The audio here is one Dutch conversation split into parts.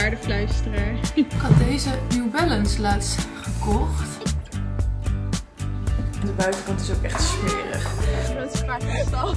paardenfluisteraar. Ik had deze New Balance laatst gekocht. De buitenkant is ook echt smerig. Dat is vaak een stal.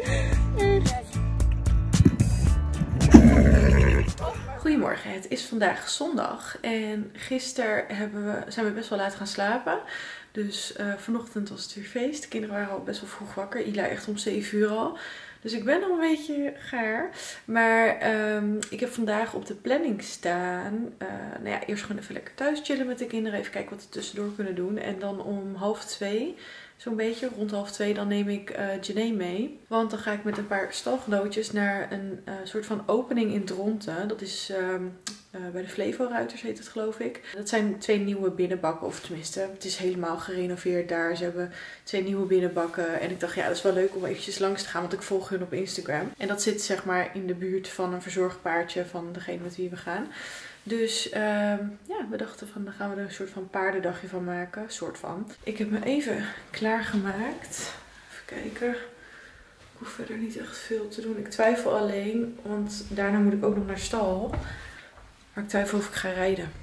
Goedemorgen, het is vandaag zondag en gisteren zijn we best wel laat gaan slapen. Dus vanochtend was het weer feest. De kinderen waren al best wel vroeg wakker. Ila echt om 7 uur al. Dus ik ben al een beetje gaar. Maar ik heb vandaag op de planning staan. Nou ja, eerst gewoon even lekker thuis chillen met de kinderen. Even kijken wat we tussendoor kunnen doen. En dan om 1:30, zo'n beetje, rond 1:30, dan neem ik Janae mee. Want dan ga ik met een paar stalgenootjes naar een soort van opening in Dronten. Dat is bij de Flevo-ruiters heet het, geloof ik. Dat zijn 2 nieuwe binnenbakken. Of tenminste, het is helemaal gerenoveerd daar. Ze hebben 2 nieuwe binnenbakken. En ik dacht, ja, dat is wel leuk om eventjes langs te gaan. Want ik volg hun op Instagram. En dat zit zeg maar in de buurt van een verzorgpaardje van degene met wie we gaan. Dus ja, we dachten van, dan gaan we er een soort van paardendagje van maken. Soort van. Ik heb me even klaargemaakt. Even kijken. Ik hoef verder niet echt veel te doen. Ik twijfel alleen, want daarna moet ik ook nog naar stal. Maar ik twijfel of ik ga rijden.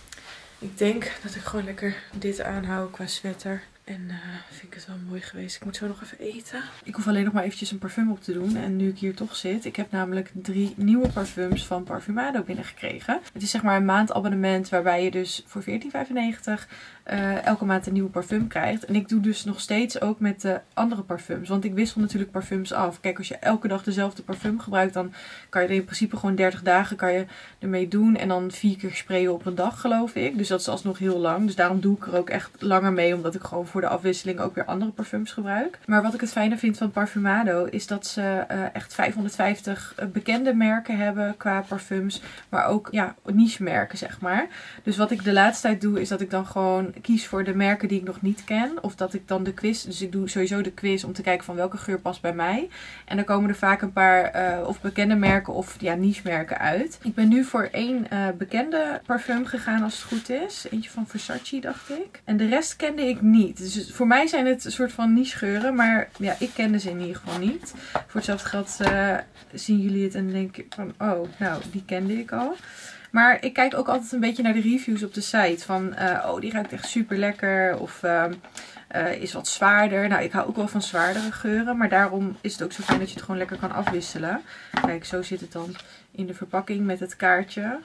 Ik denk dat ik gewoon lekker dit aanhoud qua sweater. En vind ik het wel mooi geweest. Ik moet zo nog even eten. Ik hoef alleen nog maar eventjes een parfum op te doen. En nu ik hier toch zit. Ik heb namelijk 3 nieuwe parfums van Parfumado binnengekregen. Het is zeg maar een maandabonnement waarbij je dus voor €14,95 elke maand een nieuwe parfum krijgt. En ik doe dus nog steeds ook met de andere parfums. Want ik wissel natuurlijk parfums af. Kijk, als je elke dag dezelfde parfum gebruikt, dan kan je er in principe gewoon 30 dagen kan je ermee doen. En dan 4 keer sprayen op een dag, geloof ik. Dus dat is alsnog heel lang. Dus daarom doe ik er ook echt langer mee. Omdat ik gewoon voor de afwisseling ook weer andere parfums gebruik. Maar wat ik het fijne vind van Parfumado is dat ze echt 550 bekende merken hebben qua parfums. Maar ook ja, niche merken, zeg maar. Dus wat ik de laatste tijd doe, is dat ik dan gewoon kies voor de merken die ik nog niet ken. Of dat ik dan de quiz, dus ik doe sowieso de quiz om te kijken van welke geur past bij mij. En dan komen er vaak een paar of bekende merken of ja, niche merken uit. Ik ben nu voor 1 bekende parfum gegaan als het goed is. Eentje van Versace, dacht ik. En de rest kende ik niet. Dus voor mij zijn het een soort van niche geuren. Maar ja, ik kende ze in ieder geval niet. Voor hetzelfde geld zien jullie het en denk ik van, oh, nou, die kende ik al. Maar ik kijk ook altijd een beetje naar de reviews op de site. Van, oh, die ruikt echt super lekker. Of is wat zwaarder. Nou, ik hou ook wel van zwaardere geuren. Maar daarom is het ook zo fijn dat je het gewoon lekker kan afwisselen. Kijk, zo zit het dan in de verpakking met het kaartje.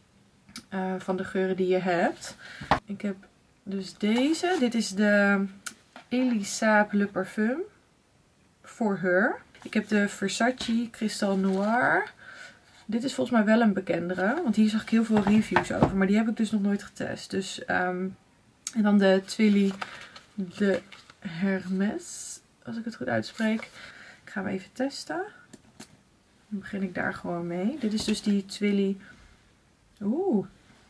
Van de geuren die je hebt. Ik heb dus deze. Dit is de Elisab Le Parfum. For Her. Ik heb de Versace Cristal Noir. Dit is volgens mij wel een bekendere. Want hier zag ik heel veel reviews over. Maar die heb ik dus nog nooit getest. Dus, en dan de Twilly de Hermes. Als ik het goed uitspreek. Ik ga hem even testen. Dan begin ik daar gewoon mee. Dit is dus die Twilly. Oeh.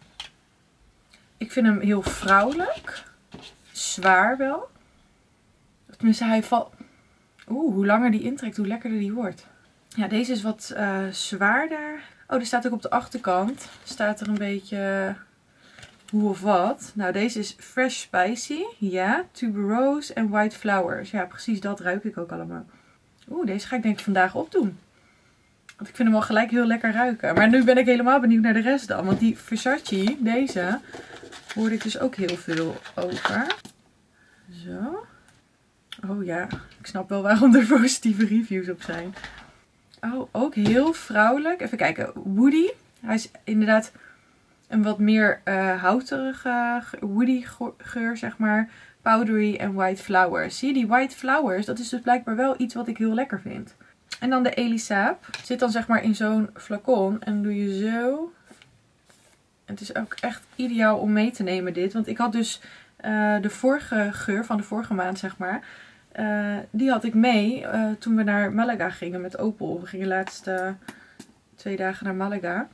Ik vind hem heel vrouwelijk. Zwaar wel. Tenminste, hij valt. Oeh, hoe langer die intrekt, hoe lekkerder die wordt. Ja, deze is wat zwaarder. Oh, er staat ook op de achterkant. Staat er een beetje hoe of wat. Nou, deze is fresh spicy. Ja, tuberose en white flowers. Ja, precies dat ruik ik ook allemaal. Oeh, deze ga ik denk ik vandaag opdoen. Want ik vind hem al gelijk heel lekker ruiken. Maar nu ben ik helemaal benieuwd naar de rest dan. Want die Versace, deze, hoorde ik dus ook heel veel over. Zo. Oh ja, ik snap wel waarom er positieve reviews op zijn. Oh, ook heel vrouwelijk. Even kijken. Woody. Hij is inderdaad een wat meer houterige woody geur, zeg maar. Powdery en white flowers. Zie je, die white flowers, dat is dus blijkbaar wel iets wat ik heel lekker vind. En dan de Elisab. Zit dan zeg maar in zo'n flacon. En dan doe je zo. Het is ook echt ideaal om mee te nemen dit. Want ik had dus de vorige geur van de vorige maand, zeg maar. Die had ik mee toen we naar Malaga gingen met Opel. We gingen de laatste 2 dagen naar Malaga.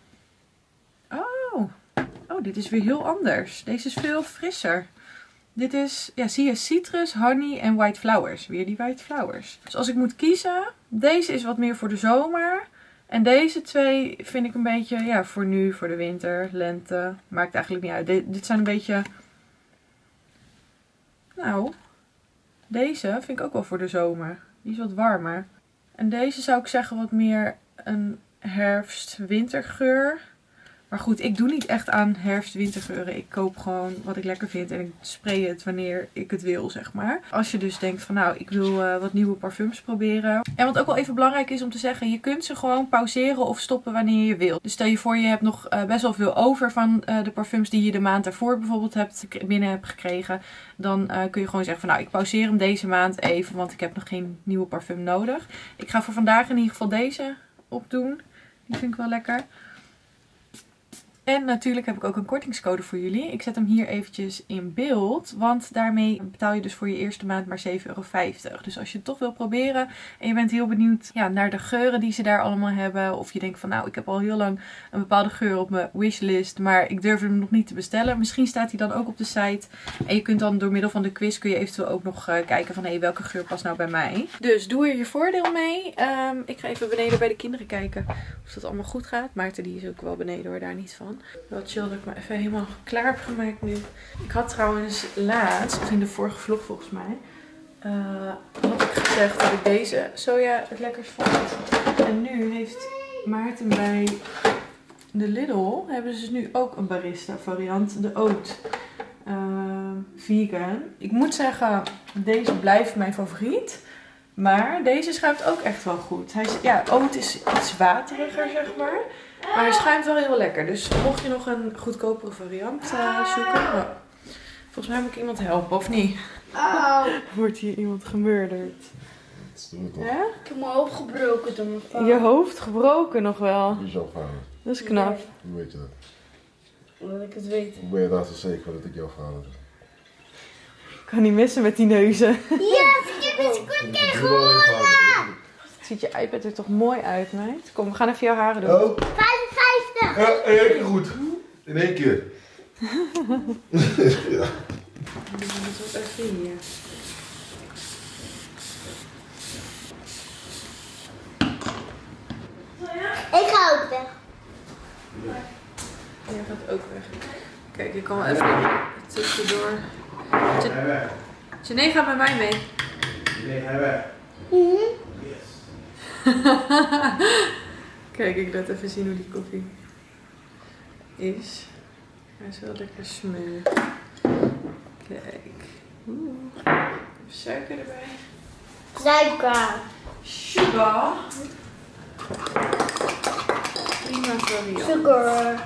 Oh, dit is weer heel anders. Deze is veel frisser. Dit is, ja, zie je, citrus, honey en white flowers. Weer die white flowers. Dus als ik moet kiezen, deze is wat meer voor de zomer. En deze 2 vind ik een beetje, ja, voor nu, voor de winter, lente. Maakt eigenlijk niet uit. Dit zijn een beetje, nou, deze vind ik ook wel voor de zomer. Die is wat warmer. En deze zou ik zeggen wat meer een herfst-wintergeur. Maar goed, ik doe niet echt aan herfst-wintergeuren. Ik koop gewoon wat ik lekker vind en ik spray het wanneer ik het wil, zeg maar. Als je dus denkt van nou, ik wil wat nieuwe parfums proberen. En wat ook wel even belangrijk is om te zeggen, je kunt ze gewoon pauzeren of stoppen wanneer je wilt. Dus stel je voor, je hebt nog best wel veel over van de parfums die je de maand daarvoor bijvoorbeeld binnen hebt gekregen. Dan kun je gewoon zeggen van nou, ik pauzeer hem deze maand even, want ik heb nog geen nieuwe parfum nodig. Ik ga voor vandaag in ieder geval deze opdoen. Die vind ik wel lekker. En natuurlijk heb ik ook een kortingscode voor jullie. Ik zet hem hier eventjes in beeld. Want daarmee betaal je dus voor je eerste maand maar €7,50. Dus als je het toch wil proberen en je bent heel benieuwd naar de geuren die ze daar allemaal hebben. Of je denkt van nou, ik heb al heel lang een bepaalde geur op mijn wishlist. Maar ik durf hem nog niet te bestellen. Misschien staat hij dan ook op de site. En je kunt dan door middel van de quiz kun je eventueel ook nog kijken van hé, welke geur past nou bij mij. Dus doe er je voordeel mee. Ik ga even beneden bij de kinderen kijken of dat allemaal goed gaat. Maarten die is ook wel beneden hoor, daar niet van. Wel chill dat ik me even helemaal klaar heb gemaakt nu. Ik had trouwens laatst, of in de vorige vlog volgens mij, had ik gezegd dat ik deze soja het lekkerst vond. En nu heeft Maarten bij de Lidl, hebben ze dus nu ook een barista variant, de oat vegan. Ik moet zeggen, deze blijft mijn favoriet. Maar deze schuimt ook echt wel goed. Oat is iets wateriger, zeg maar. Maar hij schuimt wel heel lekker. Dus mocht je nog een goedkopere variant zoeken. Oh, volgens mij moet ik iemand helpen, of niet? Wordt hier iemand gemurderd? Ja? Ik heb mijn hoofd gebroken door mijn vader. Je hoofd gebroken nog wel. Wie is jouw vader? Dat is knap. Hoe weet je dat? Omdat ik het weet. Hoe ben je daar zo zeker dat ik jouw vader ben? Ik kan niet missen met die neuzen. Ja, ik heb eens goed gewonnen. Ziet je iPad er toch mooi uit, meid? Kom, we gaan even jouw haren doen. Oh. 55. Ja, in één keer goed. In één keer. Ja. Dan doen we het ook even hier. Ik ga ook weg. Jij gaat ook weg. Kijk, ik kan wel even tussendoor. Janee gaat met mij mee. Nee, ga weg. Yes. Kijk, ik laat even zien hoe die koffie is. Hij is wel lekker smeur. Kijk. Even suiker erbij. Suiker. Sugar. Prima variant. Sugar.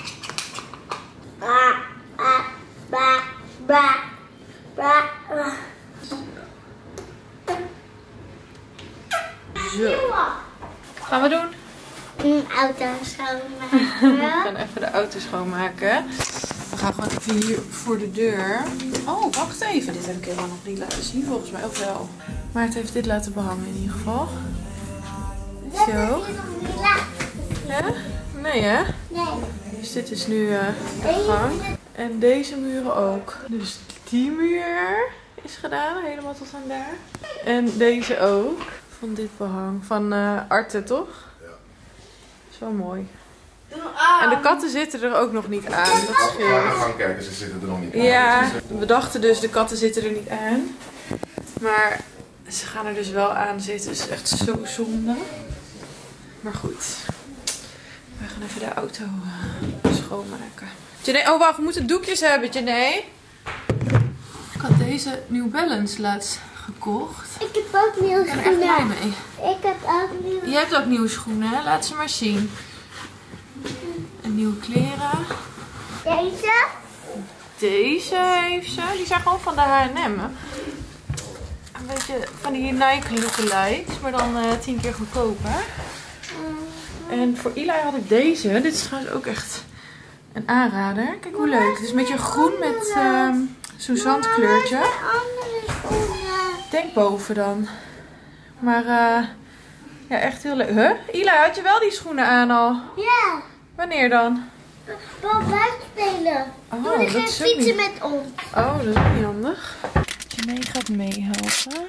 Zo. Gaan we doen? Auto schoonmaken. We gaan even de auto schoonmaken. We gaan gewoon even hier voor de deur. Oh, wacht even. Dit heb ik helemaal nog niet laten zien volgens mij. Of wel? Maarten heeft dit laten behangen in ieder geval. Zo. Ja? Nee hè? Nee. Dus dit is nu de gang. En deze muren ook. Dus die muur is gedaan. Helemaal tot aan daar. En deze ook. Van dit behang. Van Arte toch? Ja. Dat is wel mooi. En de katten zitten er ook nog niet aan. Dat Als we scheelt. naar de gang kijken, ze zitten er nog niet aan. Ja, we dachten dus de katten zitten er niet aan. Maar ze gaan er dus wel aan zitten. Het is echt zo zonde. Maar goed. We gaan even de auto schoonmaken. Janee, oh wacht, we moeten doekjes hebben, Janee. Ik had deze New Balance laatst gekocht. Ik heb ook nieuwe Ik ben er echt blij schoenen. mee. Ik heb ook nieuwe. Je hebt ook nieuwe schoenen, hè? Laat ze maar zien. En nieuwe kleren. Deze? Deze heeft ze. Die zijn gewoon van de H&M. Een beetje van die Nike lookalikes, maar dan 10 keer goedkoper. En voor Eli had ik deze. Dit is trouwens ook echt een aanrader. Kijk hoe leuk. Het is een beetje groen met zo'n zandkleurtje. Andere schoenen. Denk boven dan. Maar ja, echt heel leuk. Huh? Eli, had je wel die schoenen aan al? Ja. Wanneer dan? Wel buiten spelen. Oh, Doe dat geen is ook fietsen niet... met ons. Oh, dat is ook niet handig. Janee gaat meehelpen.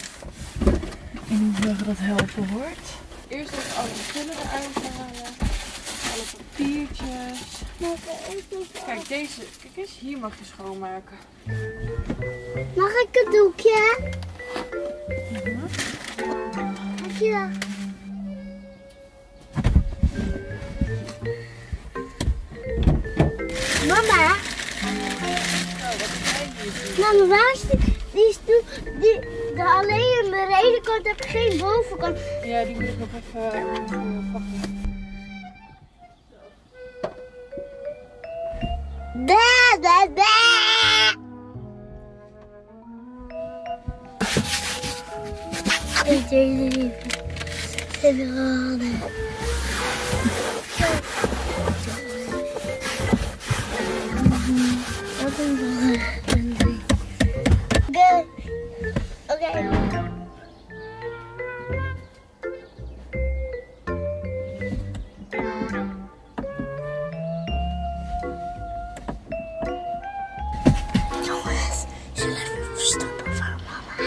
In hoeverre dat helpen wordt. Eerst even alle spullen eruit halen. Alle papiertjes. Kijk, deze. Kijk eens, hier mag je schoonmaken. Mag ik een doekje? Dankjewel. Mama, waar is die stoel? Alleen aan de rechterkant heb ik geen bovenkant. Ja, die moet ik nog even pakken. Ik deed het even. Good. Okay. Jongens, zullen we even stoppen voor mama?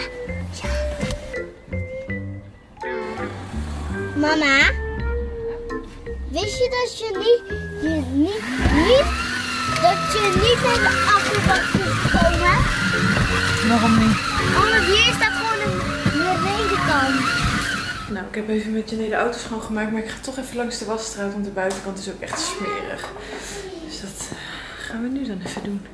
Ja. Mama, wist je dat je niet naar de afvalbak kunt komen? Waarom niet? Omdat hier staat gewoon de rechterkant. Nou, ik heb even met Janee de auto schoongemaakt, maar ik ga toch even langs de wasstraat, want de buitenkant is ook echt smerig. Dus dat gaan we nu dan even doen.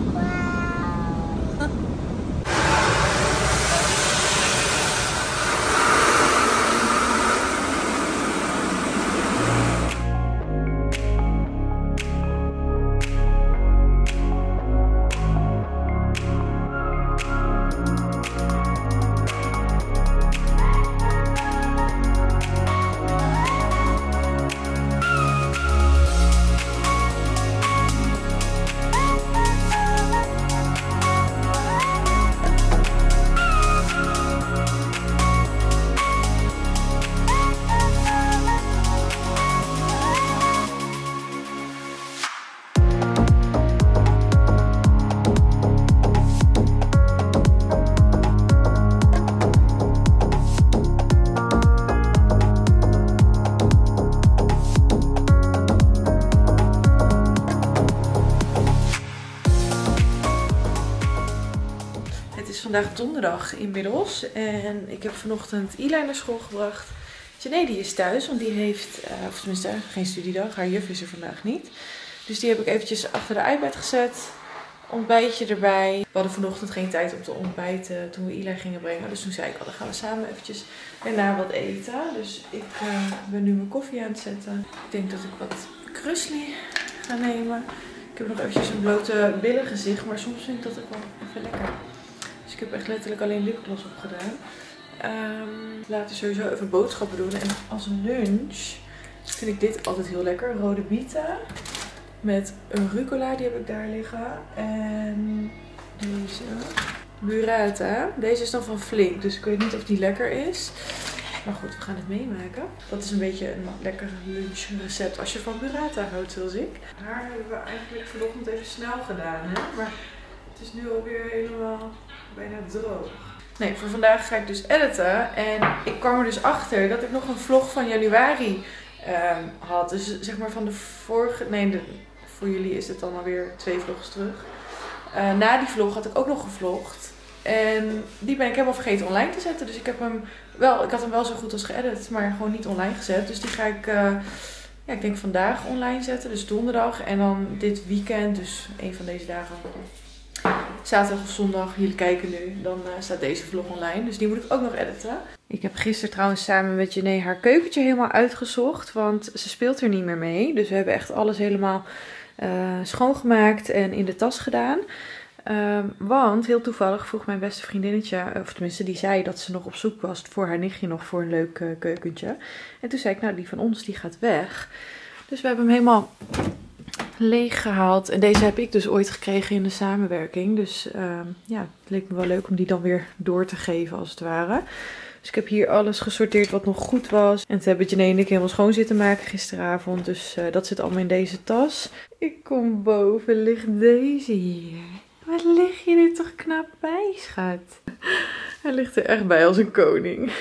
Vandaag donderdag inmiddels en ik heb vanochtend Eli naar school gebracht. Janee die is thuis, want die heeft, of tenminste geen studiedag, haar juf is er vandaag niet. Dus die heb ik eventjes achter de iPad gezet, ontbijtje erbij. We hadden vanochtend geen tijd om te ontbijten toen we Eli gingen brengen, dus toen zei ik al, dan gaan we samen eventjes erna wat eten. Dus ik ben nu mijn koffie aan het zetten. Ik denk dat ik wat krusli ga nemen. Ik heb nog eventjes een blote billengezicht, maar soms vind ik dat ook wel even lekker. Dus ik heb echt letterlijk alleen lipgloss opgedaan. Later sowieso even boodschappen doen. En als lunch vind ik dit altijd heel lekker. Rode bieten met een rucola, die heb ik daar liggen. En deze burrata. Deze is dan van Flink, dus ik weet niet of die lekker is. Maar goed, we gaan het meemaken. Dat is een beetje een lekker lunchrecept als je van burrata houdt, zoals ik. Haar hebben we eigenlijk vanochtend even snel gedaan, hè? Maar het is nu alweer helemaal bijna droog. Nee, voor vandaag ga ik dus editen. En ik kwam er dus achter dat ik nog een vlog van januari had. Dus zeg maar van de vorige... Nee, voor jullie is het dan alweer 2 vlogs terug. Na die vlog had ik ook nog gevlogd. En die ben ik helemaal vergeten online te zetten. Dus ik heb hem wel... Ik had hem wel zo goed als geëdit, maar gewoon niet online gezet. Dus die ga ik... ja, ik denk vandaag online zetten. Dus donderdag. En dan dit weekend. Dus een van deze dagen... Zaterdag of zondag, jullie kijken nu, dan staat deze vlog online. Dus die moet ik ook nog editen. Ik heb gisteren trouwens samen met Janee haar keukentje helemaal uitgezocht. Want ze speelt er niet meer mee. Dus we hebben echt alles helemaal schoongemaakt en in de tas gedaan. Want heel toevallig vroeg mijn beste vriendinnetje, of tenminste die zei dat ze nog op zoek was voor haar nichtje nog voor een leuk keukentje. En toen zei ik, nou die van ons die gaat weg. Dus we hebben hem helemaal leeg gehaald. En deze heb ik dus ooit gekregen in de samenwerking. Dus ja, het leek me wel leuk om die dan weer door te geven als het ware. Dus ik heb hier alles gesorteerd wat nog goed was. En toen hebben Janee en ik helemaal schoon zitten maken gisteravond. Dus dat zit allemaal in deze tas. Ik kom boven, ligt deze hier. Wat lig je er toch knap bij, schat? Hij ligt er echt bij als een koning.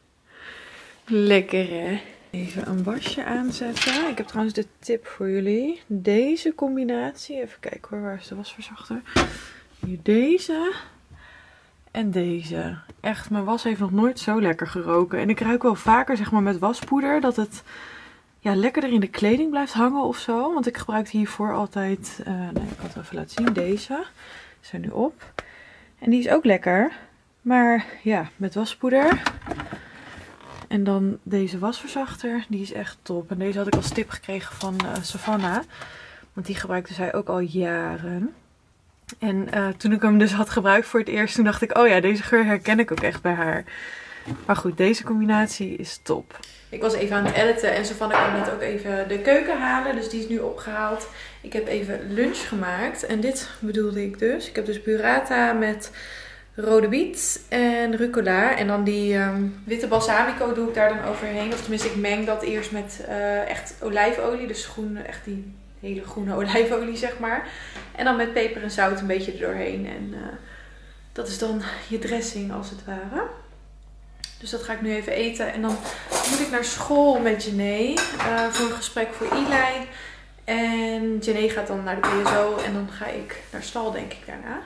Lekker, hè? Even een wasje aanzetten. Ik heb trouwens de tip voor jullie. Deze combinatie. Even kijken hoor, waar is de wasverzachter? Hier deze. En deze. Echt, mijn was heeft nog nooit zo lekker geroken. En ik ruik wel vaker zeg maar met waspoeder dat het ja, lekkerder in de kleding blijft hangen of zo. Want ik gebruik hiervoor altijd, nee, ik kan het even laten zien. Deze. Die zijn nu op. En die is ook lekker. Maar ja, met waspoeder. En dan deze wasverzachter. Die is echt top. En deze had ik als tip gekregen van Savannah. Want die gebruikte zij ook al jaren. En toen ik hem dus had gebruikt voor het eerst, toen dacht ik, oh ja, deze geur herken ik ook echt bij haar. Maar goed, deze combinatie is top. Ik was even aan het editen en Savannah kwam net ook even de keuken halen. Dus die is nu opgehaald. Ik heb even lunch gemaakt. En dit bedoelde ik dus. Ik heb dus burrata met rode biet en rucola. En dan die witte balsamico doe ik daar dan overheen. Of tenminste, ik meng dat eerst met echt olijfolie. Dus groene, echt die hele groene olijfolie, zeg maar. En dan met peper en zout een beetje erdoorheen. En dat is dan je dressing als het ware. Dus dat ga ik nu even eten. En dan moet ik naar school met Janae voor een gesprek voor Eli. En Janae gaat dan naar de PSO. En dan ga ik naar stal, denk ik, daarna.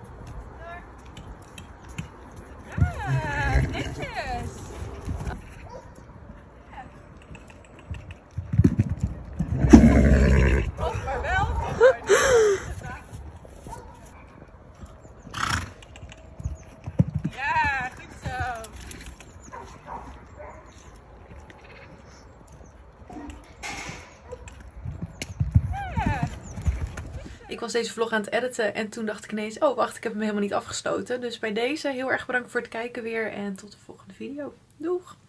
Ja, netjes. Oh, maar wel. Ja, goed zo. Ik was deze vlog aan het editen en toen dacht ik ineens, oh wacht, ik heb hem helemaal niet afgesloten. Dus bij deze heel erg bedankt voor het kijken weer en tot de volgende video. Doeg!